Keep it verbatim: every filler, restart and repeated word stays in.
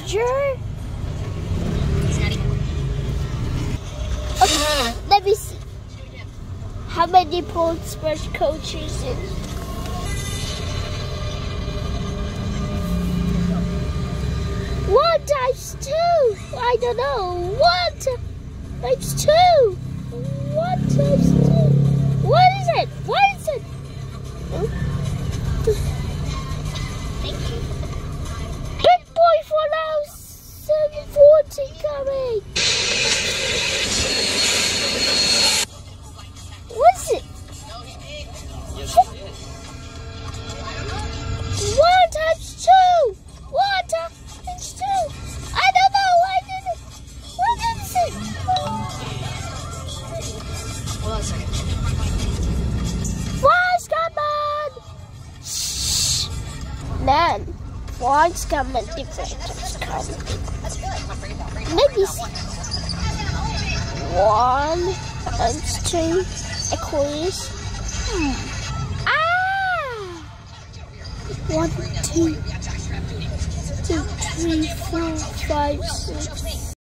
Roger. Okay, let me see. How many Pole Splash coaches in? One times two. I don't know. One times two. One times two. What is it? What is it? Thank you. Big boy for now. seven forty coming. What's it? One times two. One times two. I don't know. I didn't. What is it? Hold on a second. Fly's coming. Shh. Then, fly's coming. Defender's coming. That's good. I'm gonna bring it down. Bring it down. Maybe Bring it one down. and two equals. Hmm. Ah! One, two, two, three, four, five, six.